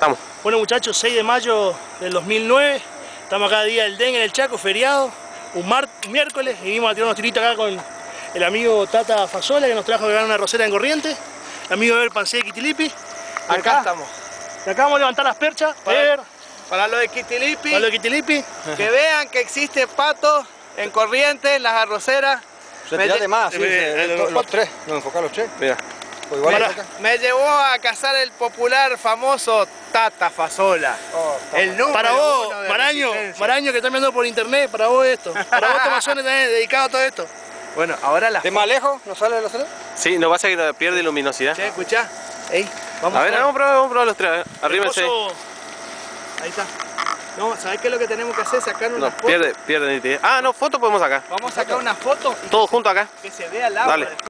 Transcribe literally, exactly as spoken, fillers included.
estamos. Bueno muchachos, seis de mayo del dos mil nueve, estamos acá día del dengue en el Chaco, feriado, un, mar, un miércoles, y vinimos a tirar unos tiritos acá con el amigo Tata Fasola, que nos trajo a ganar una arrocera en Corrientes, el amigo Ever Pancé de Quitilipi. Acá, acá estamos. Y acá vamos a levantar las perchas, para, Ever. Para lo de Quitilipi. Para lo de Quitilipi. Que vean que existe pato en Corrientes, en las arroceras. Retirate más, sí, me, se, me, los, los tres, no enfocar los tres. Mira. Pues igual me, me llevó a cazar el popular famoso Tata Fasola. Oh, el número para vos, uno de Maraño, Resistencia. Maraño que están viendo por internet, para vos esto. Para vos Tomasones también, dedicado a todo esto. Bueno, ahora la. ¿De más lejos? ¿No sale de la sala? Sí, no pasa que pierde luminosidad. Che, escuchá. Ey, vamos a ver, vamos a probar, vamos a probar los tres. Arrímense. Ahí está. No, ¿sabés qué es lo que tenemos que hacer? Sacar una No, foto. pierde, pierde nitidez. Ah, no, foto podemos sacar. Vamos a sacar una foto. Todos juntos acá. Que se vea el agua. Dale.